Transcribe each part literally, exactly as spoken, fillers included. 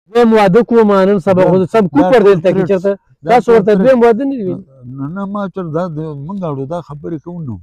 دویم واده کوم نن سبا خو سم کوپر دلته کې چېرته تاسو ورته دویم واده نه وي نه نه ما چېرته دا موږ اورو دا خبرې کوو نو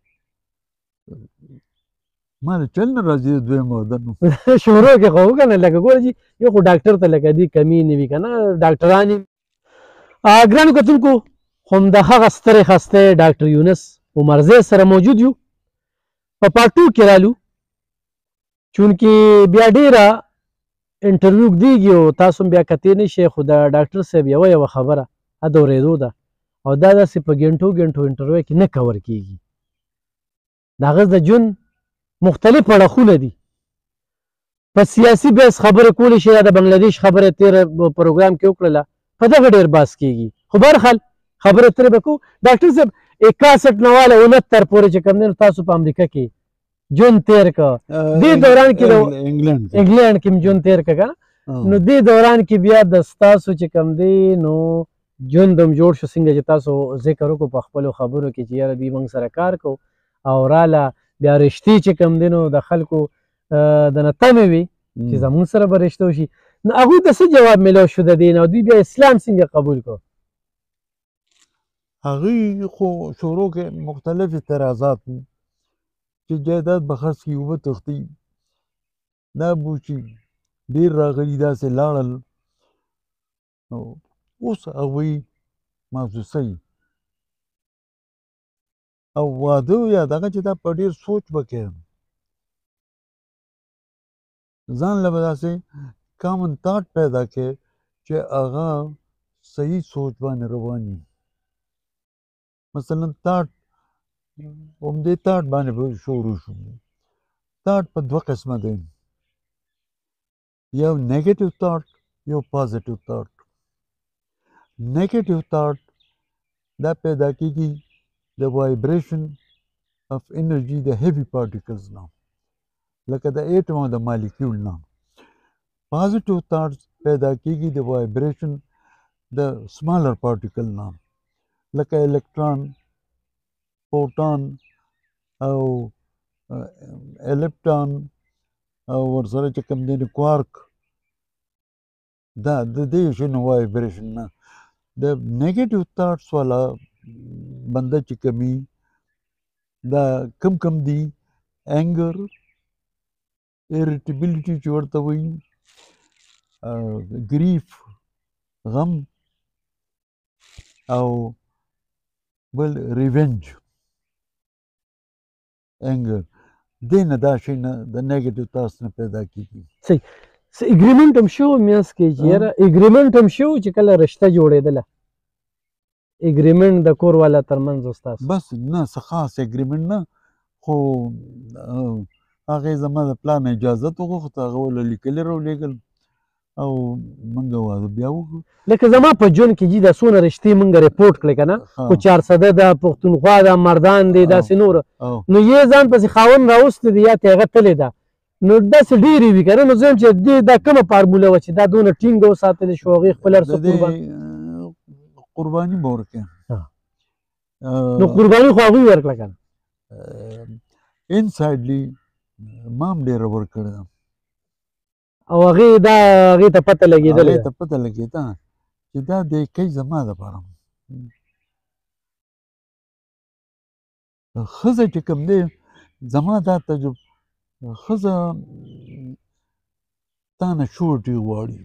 ما د چل نه راځي دویم واده نو شروع کې خو وکنه لکه ګوره چې یو خو ډاکټر ته لکه دې کمی نه وي که نه ډاکټران ګرانو کتونکو همدغه سترې خسته ډاکټر یونس عمرزی سره موجود یو په پارټ ټو کې رالو چونکې بیا ډېره انټرویو ږدېږي او تاسو هم بیا کتې نه شئ خو د ډاکټر صاحب یوه یوه خبره ا د اورېدو ده او دا داسې په ګنټو ګنټو انټرویو کې نه کور کېږي د هغه د ژوند مختلف اړخونه دي په سیاسي بحث خبرې کولی شي د بنګلادیش خبره تېره پروګرام کې وکړله په دغه ډېر بحث کېږي خو برخل خبره ترې به کوو ډاکټر صاحب اکاسټ نه واله انهتر پورې چې کوم دی نو تاسو په امریکا کې ژوند تېر که دې دوران کې انګلینډ کې ژوند تېر که که نو دې دوران کې بیا د ستاسو چې کوم دی نو ژوند هم جوړ شو څنګه چې تاسو ذکر وکړو په خپلو خبرو کې چې یاره دوی موږ سره کار کوو او راله بیا رشتې چې کوم دی نو د خلکو د نه تمې وي چې زموږ سره به رشته وشي نو هغوی ته څه جواب میلاو شو د دې نه او دوی بیا اسلام څنګه قبول کړو هغوی خو شروع کې مختلف اعتراضات وو چې جایداد به خرڅ کړي اوبه تښتي دا به چې ډېر راغلي داسې لاړل اوس هغوی محسوسوي او واده یا دغه چې دا په ډېر سوچ به کوي ځان له به داسې کامن تاټ پیدا کړي چې هغه صحیح سوچ باندې روان وي مثلا تاټ همدې تاټ باندې به شروع شو تاټ په دوه قسمه دی یو نیګیټیو تاټ یو پازیټیو تاټ نیګیټیو تاټ دا پیدا کېږي د وایبریشن اف انرژي د هیوي پارټیکلز نه لکه د ایټم او د مالیکیول نه پازیټیو تاټس پیدا کېږي د وایبریشن د سمالر پارټیکل نه لکه الکترون پروټون او الکترون او ورسره چې کوم دی کوارک دا د دې شنو وایبریشن نه د نیګیټیو تاټس والا بنده چې کمی دا کم کم دی اینګر irritability چې ورته وایي ګریف غم او بل ریونج اینګر دې نه دا شی نه د نیګیټیو تاټس نه پیدا کېږي صحیح اګریمنټ هم شو میانس کې چې یاره اګریمنټ هم شو چې کله رشته جوړېدله اګریمنټ د کور والا ترمنځ ستاسو بس نه څه خاص اګریمنټ نه خو هغې زما د پلار نه اجازت وغوښته هغه وله لیکلي راولېږل او موږ واده بیا وکړو لکه زما په ژوند کې جي دا څونه رشتې موږ ریپورټ کړې که نه خو چارسده ده پښتونخوا ده مردان دی داسې نور نو یې ځان پسې خاوند راوستی دی یا ته هغه تلې ده نو داسې ډېرې وي که نه نو زه یم چې دې دا کومه فارموله وه چې دا دونه ټینګه وساتلې شو هغې خپل هر څه قربان قرباني به ورکړې نو قرباني خو هغوی ورکړه که نه انسایډلي ما هم ډېره ورکړې ده او هغې دا هغې ته پته لګېدلې هغې ته پته لګېده چې دا د کوي زما دپاره ښځه چې کوم دی زما دا تجربه ښځه تا نه شورټي غواړي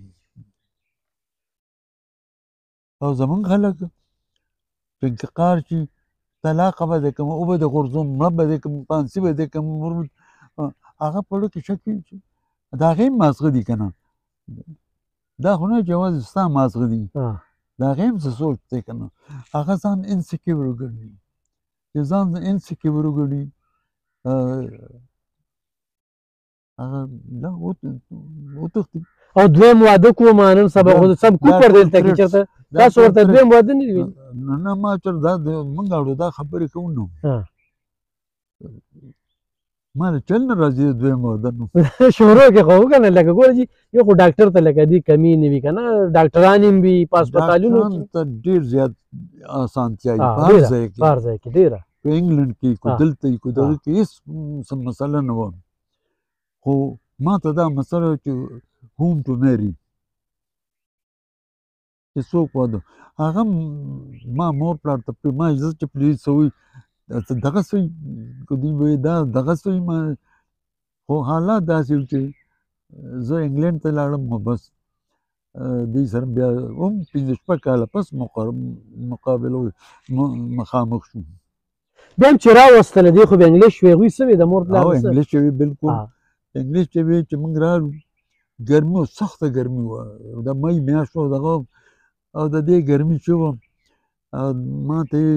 او زمونږ خلک په انتقار شي طلاقه به دې کړم اوبه دې غورځوم مړه به دې کړم پانسي به دې کړم هغه په کې شک د هغې هم مازغه دي که نه دا خو نه چې یوازې ستا مازغه دي د هغې هم څه سوچ دی که نه هغه ځان انسیکیور وګڼي چې ځان انسیکیور وګڼي هغه دا وتښتي او دویم واده کوم نن سبا خو سم کوپر دلته کې چېرته تاسو ورته دویم واده نه وي نه نه ما چېرته دا موږ اورو دا خبرې کوو نو ما د چل نه راځي دویم واده نو شروع کې خو وکنه لکه ګوره چې یو خو ډاکټر ته لکه دې کمی نه وي که نه ډاکټران هم وي په هسپتالونو کې ته ډېر زیات اسانتیا وي په هر ځای کې په هر ځای کې ډېره په انګلنډ کې کو دلته کو دغه کې هېڅ مسله نه وه خو ما ته دا مسله چې هوم ټو میري چې څوک واده هغه ما مور پلار ته ما عزت چې پلیز سوی دغه سوی کو دی وې دا دغه سوی ما خو حالات داسې و چې زه انګلینډ ته لاړم نو بس دې سره بیا هم پنځه شپږ کاله پس مقابله مخامخ شوم بیا هم چې راوستله دی خو به انګلیش وې هغوی څه وې د مور پلار او انګلیش چې وې بالکل انګلیش چې وې چې موږ راغلو ګرمي وه سخته ګرمي وه د مۍ میاشت وه دغه او د دې ګرمي چې وه ما ته یې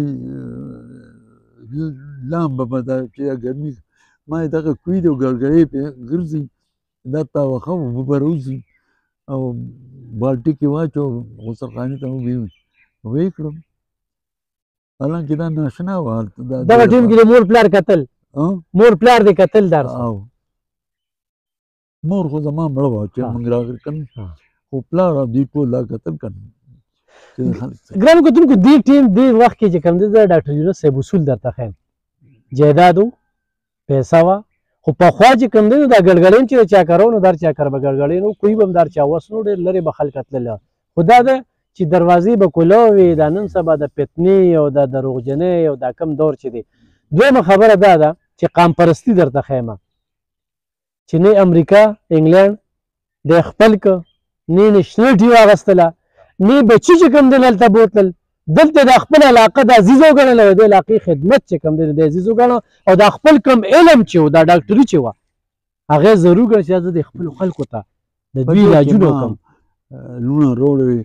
لامبه به دا چې ګرمي ما یې دغه کوي دی او ګړګړې پې ګرځي دا تاوخه اوبه به راوځي او بالټي کې واچو غسلخانې ته ویې کړم حالانکې دا ناشنا وه دغه ټیم کې د مور پلار کتل مور پلار دې کتل در او مور خو زما مړه وه چې موږ راغلي که نه خو پلار او دوی ټول دا کتل که نه ګرانو کتونکو دې ټیم دې وخت کې چې کوم دی د ډاکټر یونس صاحب اصول درته ښیم جایداد و پیسه وه خو پخوا چې کوم دی نو دا ګړګړین چې د چا کارو نو در چا کار به ګړګړین و کوی به هم در چا وس نو ډېر لرې به خلک تللی خو دا ده چې دروازې به کلو وي دا نن سبا د فتنې او د دروغجنۍ او دا کم دور چې دی دویمه خبره دا ده چې قام پرستي درته ښیمه چې نه امریکا انګلینډ د خپل که نه نشنلټي واغېستله نه بچي چې کوم دی دلته بوتلل دلته د خپل علاقه د عزیز وګڼله د علاقې خدمت چې کوم دی د عزیز وګڼه او دا خپل کم علم چې و دا ډاکټري چې وه هغې ضرور ګڼه چې زه د خپلو خلکو ته د دوی علاجونه وکړم لونه روړې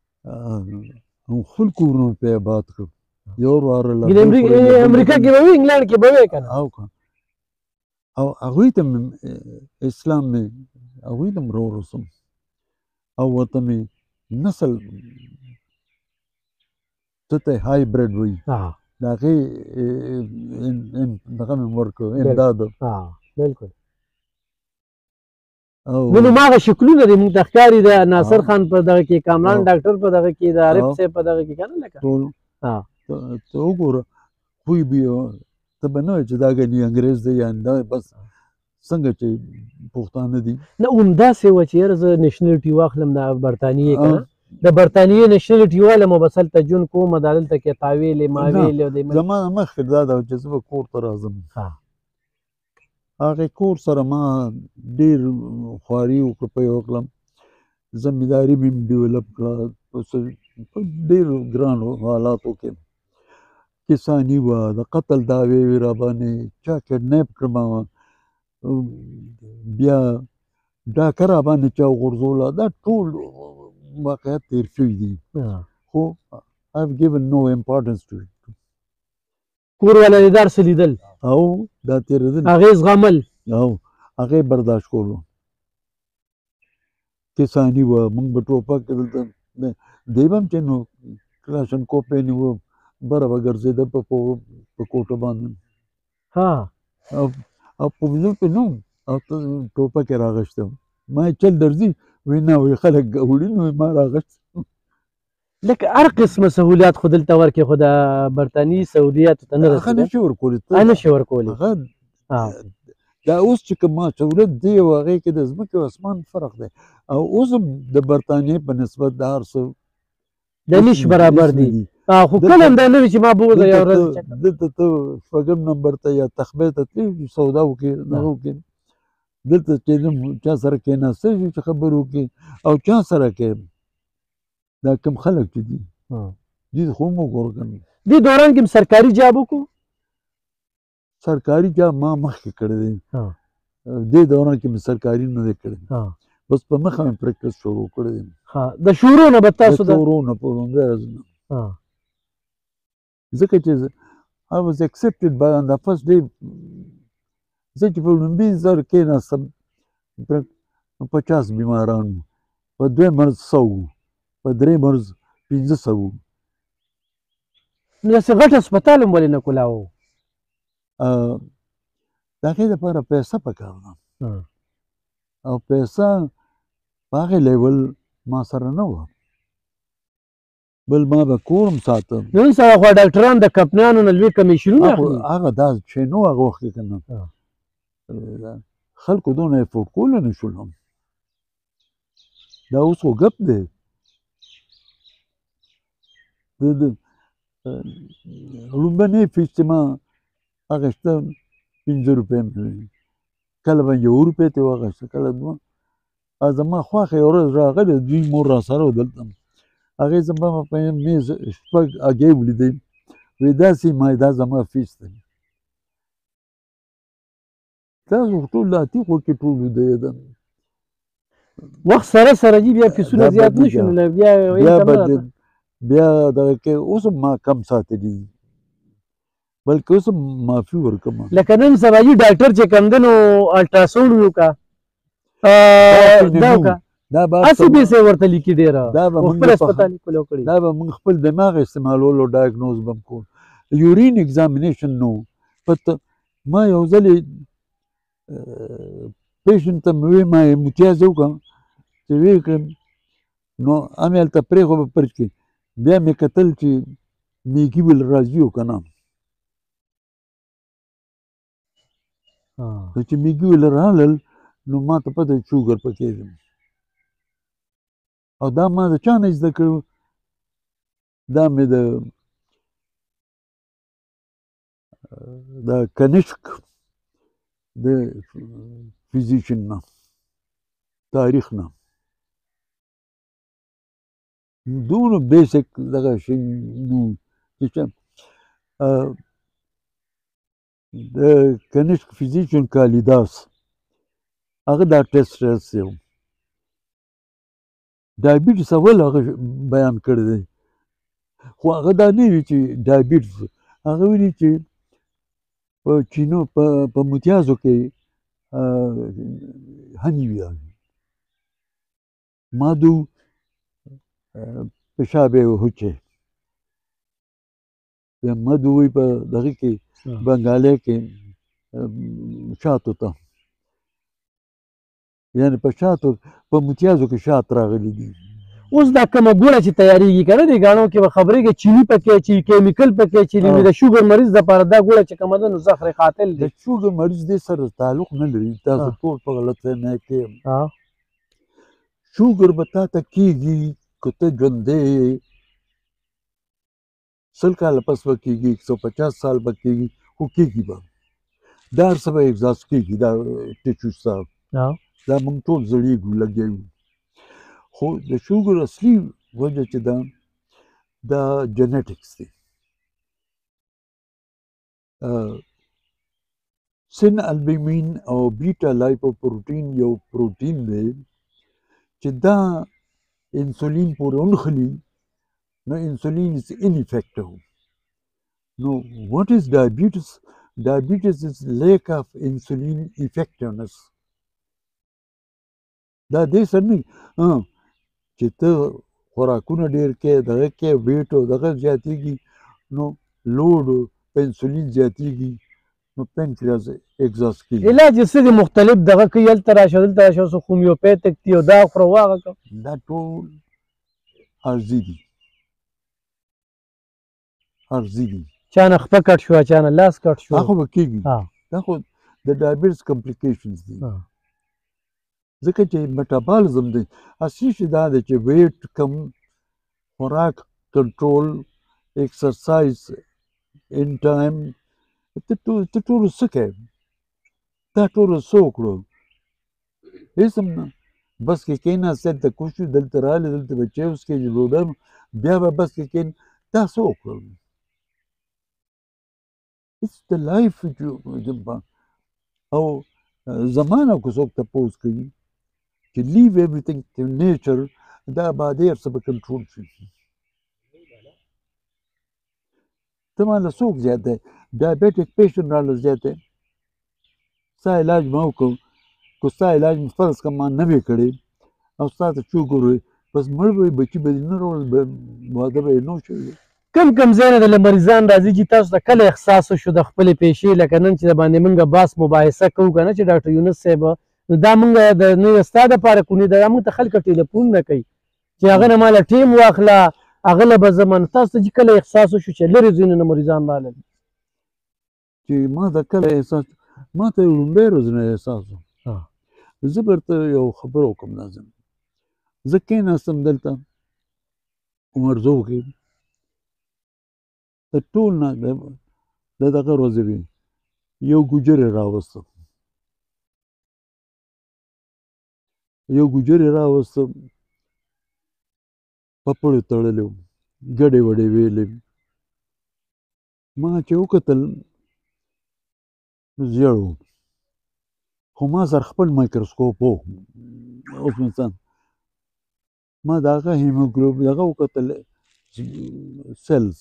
خلکو ورونه پې آباد کړو یو واره امریکا کې به وي انګلینډ کې به وی که نه او او هغوی ته مې اسلام مې هغوی ته مې راورسوم او ورته مې نسل څه ته هایبریډ وایي د هغې دغه مې ورکړو امداد بلکل نو هماغه شکلونه دي موږ ته ښکاري د ناصر خان په دغه کې کامران ډاکټر په دغه کې د عارف صاحب په دغه کې که نه لکه ټول ته وګوره خوی به ته به نه وایې چې دا ګنې انګرېز دی یا دا بس څنګه چې پښتانه دي نه همداسې وه چې یاره زه نیشنلټي واخلم د برطانیې که نه د برطانیې نیشنلټي والم او بس هلته ژوند کوم دا دلته کې تا ویلې ما ویلې زما مخکې دا ده چې زه به کور ته راځم هغې کور سره ما ډېر خواري وکړه په یو وکړم زمینداري مې ډیولپ کړه په ډېرو ګرانو حالاتو کې کساني وه د قتل دعوې وې راباندې چا کډنیپ کړمه بیا ډاکه راباندې چا وغورځوله دا ټول واقعیت تېر شوي دي خو I have given no importance to it کور والا دې دار څه لیدل او دا تېرېدل هغې زغمل او هغې برداشت کولو کساني وه موږ به ټوپک دلته دی به هم چې نو کلاشنکوف یې نیوه بره به ګرځېده په کوټه باندې او او په وزو کې نه او ټوپک یې راغشته ما یې چل درځي وایي نه وایي خلک وړي نو ما راغشت لکه هر قسمه سهولیات خو دلته ورکړې خو د برطانیې سهولیاتو ته نه رسېده هغه نشي ورکولی نشي ورکولی دا اوس چې کوم سهولیت دی او هغې کې د ځمکې او اسمان فرق دی او اوس هم د برطانیې په نسبت د هر څه د نش برابر دي خو کله هم دا نه وي چې ما بوځه یو ورځ دلته ته شپږم نمبر ته یا تخبې ته تللی سودا وکړې دغه وکړې دلته چې چا سره کېناستی شي چې خبرې وکړې او چا سره کې دا کوم خلک چې دي دې خو هم وګوره که نه دې دوران کې هم سرکاري جاب وکړو سرکاري جاب ما مخکې کړی دی دې دوران کې مې سرکاري نه دی کړی بس په مخه مې پریکټس شروع کړی دی د شروع نه به تاسو د شروع نه په لومړۍ ورځ نه ځکه چې I was accepted by on the first day زه چې په لومړي ځل کېناستم پچاس بیماران وو په دویم مرض سو وو په درې مرض پنځه سوه وو نو داسې غټ هسپتال هم ولې نه کولاوه د هغې دپاره پیسه پکار ده او پیسه په هغې لیول ما سره نه وه بل ما به کور هم ساتم نن سبا خو ډاکټران د کمپنیانو نه لوی کمیشنونه اخلي هغه دا شی نه و هغه وخت کې که نه خلکو دونه افورډ کولی نه شول دا اوس خو ګپ دی د د لومبنۍ فیس چې ما اخیسته پنځه روپۍ مې وې، کله به یو روپۍ ترې واخیسته، کله دوه. زما خواښه یوه ورځ راغلې، دوی مور راسره وه دلته، هغې زما په میز شپږ هګۍ ولیدې، وایي داسې ما دا زما فیس دی. تاسو ټول اتي خو کې ټول ویده یېدل. وخت سره سره جي بیا فیسونه زیات نه شو نو بیا بیا بدلېد، بیا دغه کې اوس هم ما کم ساتلي دي، بلکې اوس هم معافي ورکوم. لکه نن سبا جي ډاکټر چې کوم دی نو الټراساونډ وکړه دا وکړه هسې پیسې ورته لیکي ډېره، خپل هسپتال یې کولو کړي. دا به موږ خپل دماغ استعمالولو، ډایګنوز به م کول. یورین اګزامینیشن نو پته ما یو ځلې پیشنټ ته مې وویل ما امتیاز وکړه، چې ویې کړم نو همې هلته پرېښو په فرج کې، بیا مې کتل چې میږي ول راځي او که نه، چې میږي ول راغلل نو ما ته پته شوګر پکې دی. او دا ما د چا نه زده کړو، دا مې د د کنشک د فزیشن نه تاریخ نه دومره بیسک دغه شی نو چې د کنشک فزیشن کالیداس هغه دا ټیسټ راسي ډایبیټس اول هغه بیان کړی دی، خو هغه دا نه وي چې ډایبیټس، هغه ویلي چې په چینو په متیازو کې هني وي مادو پیشاب هوچه مدو وي په دغه کې بنګالۍ کې شاتو ته، یعنې په شاتو په متیازو کې شات راغلي دي. اوس دا کومه ګوړه چې تیاریږي که نه دې ګاڼو کې به خبرېږي چیني پکې اچي، کیمیکل پکې اچي، د شوګر مریض دپاره دا ګوړه چې کومه ده نو زهر قاتل دی. د شوګر مریض دې سره تعلق نه لري، تاسو ټول په غلط فهمۍ کې. شوګر به تا ته کېږي که ته ژوندی سل کاله پس به کېږي، ایک سو پچاس سال به کېږي، خو کېږي به. دا هر څه به احساس کېږي، دا ټیشوز صاحب دا موږ ټول زړېږو لګیا یو. خو د شوګر اصلي وجه چې ده دا جنیټکس دی. سن البومین او بیټا لایپوپروټین یو پروټین دی چې دا انسولین پورې ونښلي نو انسولین از ineffective. نو what is diabetes? Diabetes is lack of insulin effectiveness. دا دې سره نه چې ته خوراکونه ډېر کې دغه کې ویټ او دغه زیاتېږي نو لوډ په انسولین زیاتېږي نو پینکریاس اګزاست کېږي. علاج یې څه دی مختلف دغه کوي هلته راشه دلته راشه اوس هومیوپیتک دي او دا خوره واغه کوه دا ټول عرضي دي عرضي دي چا نه خپه کټ شو چا نه لاس کټ شو دا خو به کېږي دا خو د ډایبیټس کمپلیکیشنز دي ځکه چې میټابالزم دی اصلي شی دا دی چې ویټ کم خوراک کنټرول ایکسرسایز ان ټایم ته ټولو څه کوې دا ټولو څه وکړو هېڅ هم نه بس کې کېناست دلته کوز شو دلته راغلې دلته به چای وڅښې ډوډۍ بیا به بس کې کېن دا څه وکړو It's the life او زمانه که څوک تپوس کوي چې leave everything to nature دا آبادي هر څه به کنټرول شي ته ماله څوک زیات دی ډایبیټک پیشنټ راله زیات دی ستا علاج ما وکړو که ستا علاج مې فرض کړه ما نه وی کړی او ستا ته شوګر وی بس مړ به وي بچي به دې نه راوړل واده به یې نه شوی کم کم ځای نه د مریضان راځي چې تاسو ته کله احساس وشو د خپلې پیشې لکه نن چې د باندې موږ باس مباحثه کوو که نه چې ډاکټر یونس صاحب نو دا موږ د نو ستا دپاره کونې ده دا موږ ته خلک ټلیفون نه کوي چې هغه نه ماله ټیم واخله هغه له به زه نو تاسو ته چې کله احساس وشو چې لرې ځایونو نه مریضان رالل چې ما ته کله احساس ما ته لومړی ورځ نه احساس و زه به درته یو خبره وکړم ناظم زه کېناستم دلته عمرزو کې د ټول نه د دغه ورځې وي یو ګوجر یې راوسته یو ګوجر یې راوسته پپړې تړلې وو ګډې وډې ویلې ما چې وکتل زیړ و خو ما سره خپل مایکروسکوپ و اوس انسان ما د هغه هیموګلوب دغه وکتل سیلز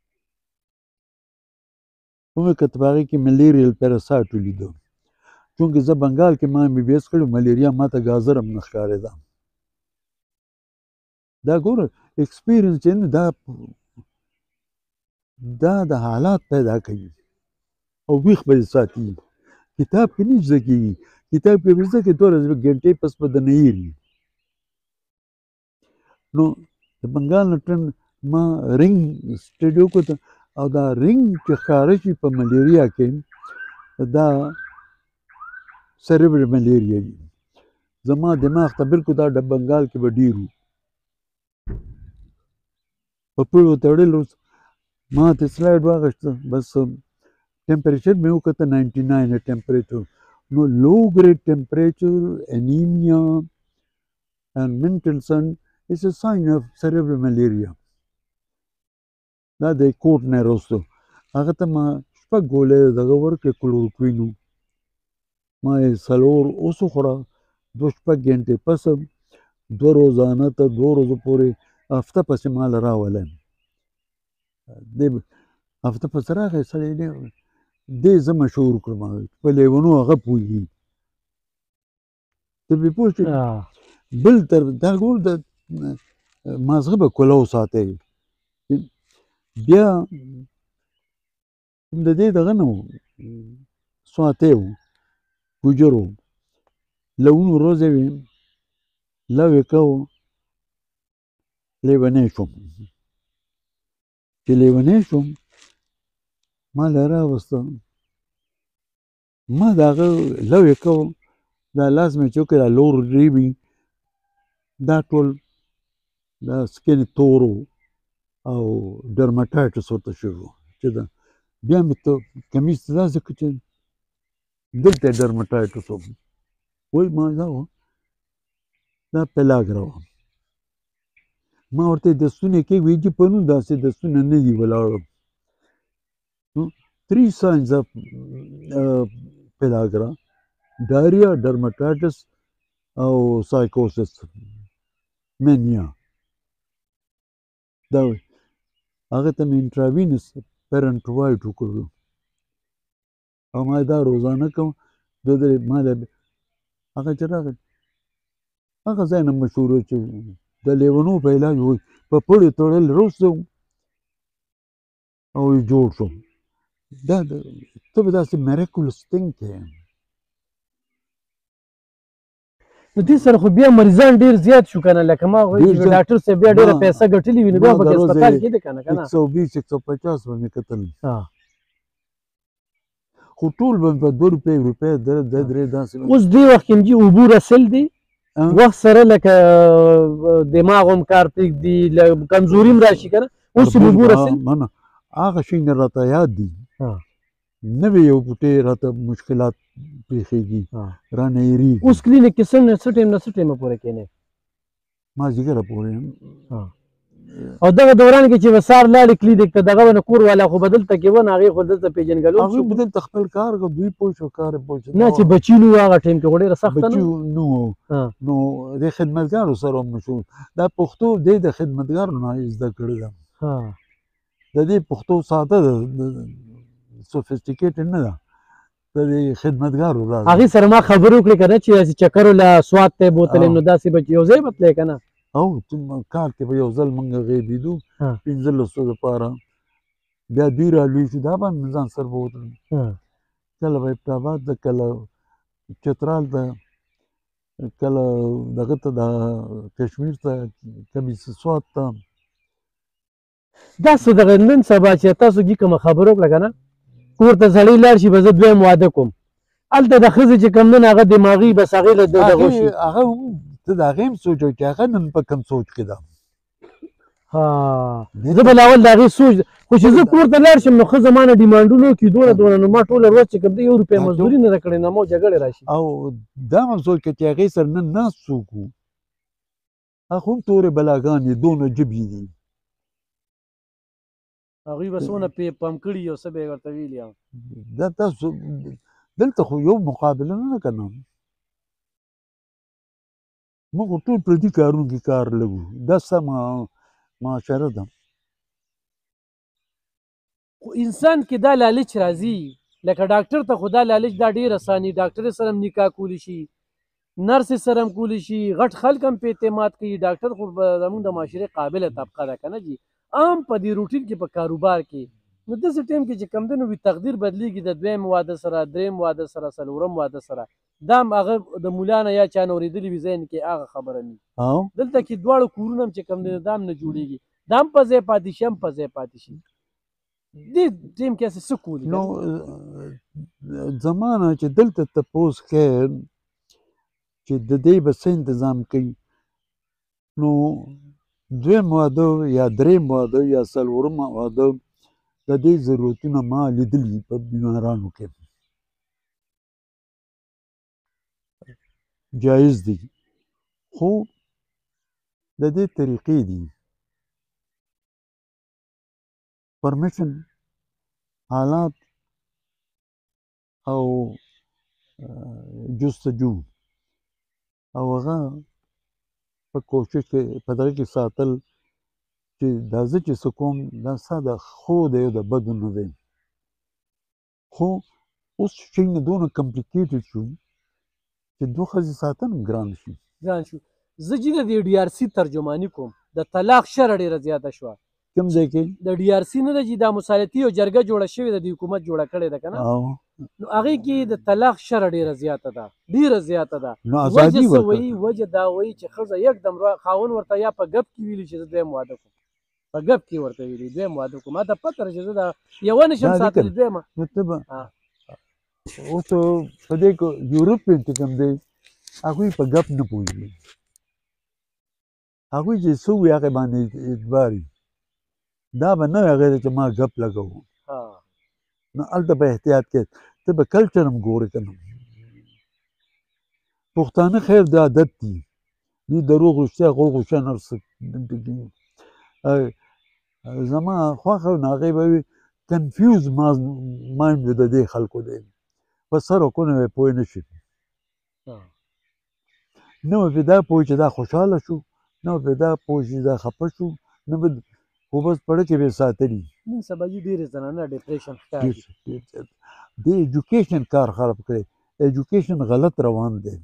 ومې کتل په هغې کې ملیریل پیراسایټ ولیده چونکې زه بنګال کې ما ایم بي بي ایس کړی ملیریا ما ته ګازر هم نه ښکارېده دا ګوره ایکسپیرینس چې دا دا د حالات پیدا کوي او ویښ به یې ساتي کتاب کې نه زده کېږي کتاب کې به زده کړې دوه ورځې ګنټې پس به درنه هېري نو د بنګال نه ټرن ما رنګ سټډي وکړه او دا رنګ چې ښکاره شي په ملیریا کې دا سریبرل ملیریا وي زما دماغ ته بالکل دا د بنګال کې به ډېر وو په پړو تړل ما ته سلایډ واخیسته بس ټمپریچر مې وکړه ناینټي ناین ټمپریچر نو لو ګریډ ټمپریچر انیمیا and Mendelssohn is a sign of cerebral malaria دا د کوټ نه وروسته هغه ته ما شپږ ګولۍ دغه ورکړې کلوروکوینو ما یې څلور اوس وخوړه دوه شپږ ګنټې پس دوه روزانه ته دوه ورځو پورې هفته پسې ما له راولی دې هفته پسې راغی سړی دې زه مشهور کړم په لیونو هغه پوهېږي ته پرې پوه شوې بل تر دا ګور د مازغه به کولو ساتئ بیا د دې دغه نه و سواتی و ګوجر و لونو ورځې وې لو یې کو لیونی شوم چې لیونی شوم ما له راوسته ما د هغه لو یې کو دا لاس مې چې وکړې دا لور ریبي دا ټول دا سکین تور او ډرماټایټس ورته شوی و چې دا بیا مې ته کمیز ته داسې کړه چې دلته یې ډرماټایټس و وایي ما دا و دا پلاګرا وه ما ورته دستونه یې کېږي چې په نو داسې دستونه نه دي ولاړ three signs of uh, pellagra diarrhea dermatitis او psychosis mania دا هغه ته مې انټراوینس پیرنټوایډ وکړو او ما دا روزانه کوم دوه درې ما هغه چې راغی هغه ځای نه مشهور و چې د لیونو په علاج وایي په پړې تړل وروسته او جوړ شوم دا ته به داسې میریکولس تینګ کوې نو دې سره خو بیا مریضان ډېر زیات شو که نه لکه ما وایي چې ډاکټر صاحب بیا ډېره پیسه ګټلې وي نو بیا پکې هسپتال کېده که نه که نه ایک سو بیس ایک سو پچاس به مې کتل خو ټول به په دوه روپۍ روپۍ دوه درې داسې اوس دې وخت کې جي اوبو رسل دي وخت سره لکه دماغ هم کار پرېږدي کمزوري هم راشي که نه اوس یې اوبو رسل هغه شی نه راته یاد دي نوې یو بوټی راته مشکلات پېښېږي رانه هېرېږي اوس کلینیک کې څه څه ټایم نه څه ټایمه پورې کښېنئ مازدیګره پورې او دغه دوران کې چې به سهار لاړې کلینیک ته دغه به نه کور والا خو به دلته کې و نه هغې خو دلته پېژنګلو هغوی به دلته خپل کار کوي دوی پوه شو کار یې پوه شو نه چې بچي نه وو هغه ټایم کې خو ډېره سخته نه نو نو د خدمتګارو سره هم مشهور دا پښتو دی د خدمتګارو نه زده کړې ده د دې پښتو ساده ده سوفیسټیکیټډ نه ده د دې خدمتګارو ده هغې سره ما خبرې وکړې که نه چې داسې چکر له سوات ته یې بوتلې نو داسې به چې یو ځای به تللی که نه او کال کې به یو ځل موږ هغې لیدو پنځلسو دپاره بیا دوی رالوی شو دا به مې ځان سره به وتلم کله به ابټاباد ته کله چترال ته کله دغه ته د کشمیر ته کبي سوات ته دا څه دغه نن سبا چې تاسو کې کومه خبره وکړه که نه کور ته سړی لاړ شي به زه دویم واده کوم هلته د ښځې چې کوم نن هغه دماغي بس هغې له دغه شي هغه ته د هغې هم سوچ وایي چې هغه نن په کوم سوچ کې ده ها زه به لا اول د هغې سوچ خو چې زه کور ته لاړ شم نو ښه زما نه ډیمانډونه وکړي دونه دونه نو ما ټوله ورځ چې کوم دی یو روپۍ مزدوري نه ده کړې نو ما جګړې راشي او دا هم سوچ که چې هغې سره نن ناست څوک وو هغه هم تورې بلاګانې دونه جبې دي هغوی به څونه پم کړي یو څه به یې ورته ویلي دا تاسو دلته خو یو مقابله نه ده که نه موږ خو ټول پردي کارونو کې کار لګو دا سمه معاشره ده خو انسان کې دا لالچ راځي لکه ډاکټر ته خو دا لالچ دا ډېر اساني ډاکټر سره هم نکاح کولی شي نرس سره هم کولی شي غټ خلک هم په اعتماد کوي ډاکټر خو زموږ د معاشرې قابله طبقه ده که نه جي عام په دې روټین کې په کاروبار کې نو داسې ټایم کې چې کوم دی نو وي تقدیر بدلېږي د دویم واده سره دریم واده سره څلورم واده سره دا هم هغه د مولا نه یا چا نه اورېدلي وي ذهن کې هغه خبره نه دلته کې دواړو کورونه هم چې کوم دی دا هم نه جوړېږي دا هم په ځای پاتې شي هم په ځای پاتې شي دې ټیم کې هسې څه کولي نو زمانه چې دلته تپوس خیر چې د دې به څه انتظام کوي نو دویم واده یا دریم واده یا څلورم واده د دې ضرورتونه ما لیدلي په بیمارانو کې جایز دي خو د دې طریقې دي پرمیشن حالات او جستجو او هغه په کوشش کې په دغه کې ساتل چې دا زه چې څه کوم دا ستا د ښو دی او د بدو نه دی خو اوس شی نه دونه کمپلیکیټډ شو چې دوه ښځې ساتل هم ګران شي ګران شو زه جي د دې ډي آر سی ترجماني کوم د طلاق شرح ډېره زیاته شوه کوم ځای کې د ډي آر سی نه ده چې دا مصالحتي او جرګه جوړه شوې ده د حکومت جوړه کړې ده که نه نو هغې کې د طلاق شرح ډېره زیاته ده ډېره زیاته ده نو ازادي وجه څه وایي وجه دا وایي چې ښځه یکدم خاوند ورته یا په ګپ کې ویلي چې زه دویم واده کوم په ګپ کې ورته ویلي دویم واده کوم ما ته پته ده چې زه دا یوه نشم ساتلی دویمه نو ته به اوس په دې کې یورپین چې کوم دی هغوی په ګپ نه پوهېږي هغوی چې څه وي هغې باندې اعتبار وي دا به نه وي هغې ته چې ما ګپ لګوم نو هلته به احتیاط کې ته به کلچر هم ګورې که نه پښتانه خیر د عادت دي دوی دروغ رښتیا غول غوشان هر څه زما خوښه نو هغې به وي کنفیوز مایند د دې خلکو دی په سر او کونه به پوه نه شي نه به پرې دا پوه چې دا خوشحاله شو نه به پرې دا پوه چې دا خفه شو نه به خو بس پړه کې به یې ساتلي نن سبا جي ډېرې زنانه ډپریشن ښکاري د ایجوکیشن کار خراب کړی ایجوکیشن غلط روان دی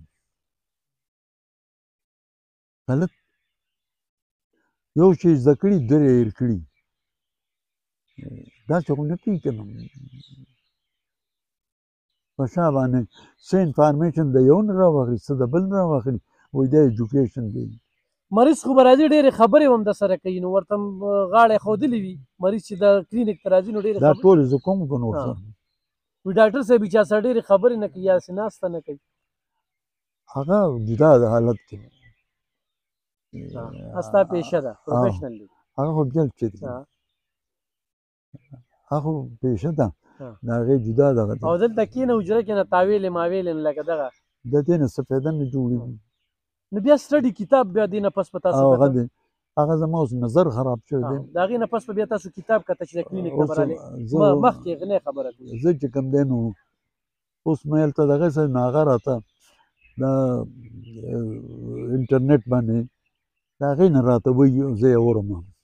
غلط یو شی زده کړي دوی یې هېر کړي داسې خو نه کېږي که نه په شا باندې څه انفارمیشن د یو نه راواخلي څه د بل نه راواخلي وایي دا ایجوکیشن دی مریض خو به راځي ډېرې خبرې هم د سره کوي نو ورته غاړه ښودلې وي مریض چې د کلینیک ته راځي نو ډېرې دا ټول زه کوم که نور څه وي ډاکټر صاحب چا سره ډېرې خبرې نه کوي یا سې ناسته نه کوي هغه جدا د حالت کې ستا پیشه ده پروفیشنل دی هغه خو بل څه دی هغه خو پیشه ده د هغې جدا دغه او دلته کښېنه حجره کې نه تاویلې ماویلې نه لکه دغه د دې نه څه فایده نه جوړېږي نو بیا سټډي کتاب بیا دې نه پس په تاسو هغه دی هغه زما اوس نظر خراب شوی دی د هغې نه پس به بیا تاسو کتاب کته چې د کلینیک نه به رالې مخکې غنې خبره کوي زه چې کوم دی نو اوس مې هلته دغه څه نو هغه راته د انټرنیټ باندې د هغې نه راته وایي زه یې اورم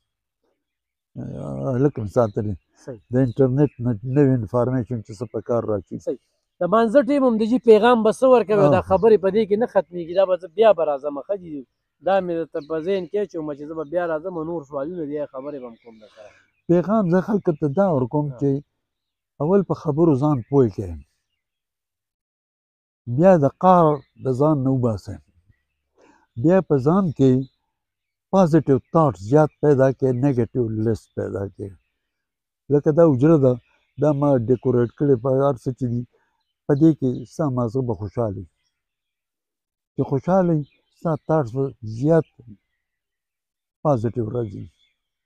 هلک مې ساتلی د انټرنیټ نه نوې انفارمیشن چې څه په کار راشي د مانځه ټیم هم د جي پیغام به څه ورکوي دا خبرې په دې کې نه ختمېږي دا به زه بیا به راځم ښه جي دا مې درته په ذهن کې اچوم چې زه به بیا راځم نور سوالونه دي خبرې به هم کوم درسره پیغام زه خلکو ته دا ورکوم چې اول په خبرو ځان پوه کړئ بیا د قار د ځان نه وباسئ بیا په ځان کې پازیټیو تاټس زیات پیدا کړئ نیګیټیو لیس پیدا کړئ لکه دا حجره ده دا ما ډیکوریټ کړې په هر څه چې دي په دې کې ستا مازغه به خوشحاله وي چې خوشحاله وي ستا تاټس به زیات پازیټیو راځي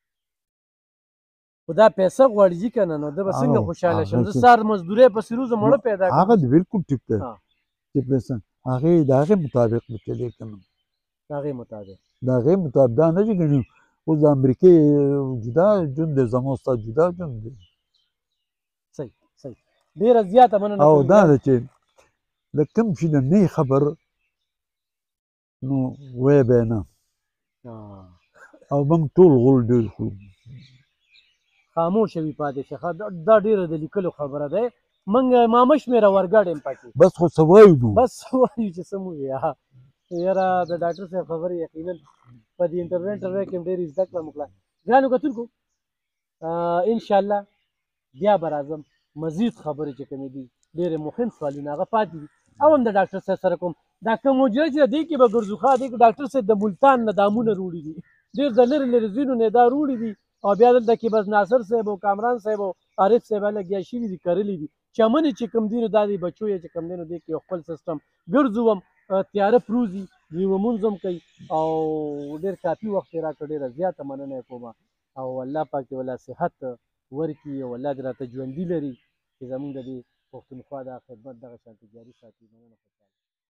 خو دا پیسه غواړي جي که نه نو ده به څنګه او خوشحاله شم هغه زه څه- سهار مزدورۍ پسې روزم مړه پیدا کړم هغه دې بالکل ټیک ده ها. چې پیسه هغې د هغې مطابق به چلې که نه د هغې مطابق د هغې مطابق دا نه چې ګڼي اوس د امریکې جدا ژوند دی زما ستا جدا ژوند دی صحیح صحیح ډېره زیاته مننه او کوم دا ګران. ده چې د کوم شي نه نه خبر نو وایه به یې نه ها. او موږ ټول غول ډېر خورو خاموشه وي پاتې شه ښه. دا- دا ډېره د لیکلو خبره ده موږ مامه شمېره ورګډ یم پکې بس خو څه وایو نو بس وایو چې څه مو وي ها. یاره د ډاکټر صاحب خبرې یقینا په دې انټرویو انټرویو کې هم ډېرې زده کړه مو کړه. ګرانو کتونکو انشاءالله بیا به راځم مزید خبرې چې کومې دي ډېرې مهم سوالونه هغه پاتې دي او هم د ډاکټر صاحب سره کوم دا کوم مجره چې دې کې به ګرځو ښه دې کې ډاکټر صاحب د ملتان نه دامونه روړي دي ډېر د لرې لرې ځینو نه دا روړي دي او بیا دلته کې بس ناصر صاحب او کامران صاحب او عارف صاحب لګیا شوي دي کرلي دي چمنې چې کوم دي نو دا د بچو یې چې کوم دی نو دې کې یو خپل سیسټم ګرځو هم تیاره پروزي دوی لمونځ هم کوي او ډېر کافي وخت یې راکړ ډېره زیاته مننه یې کومه او الله پاک دې ولا صحت ورکړي او الله دې راته ژوندي لري چې زمونږ د دې پښتونخوا دا خدمت دغه شانتې جاري ساتي مننه.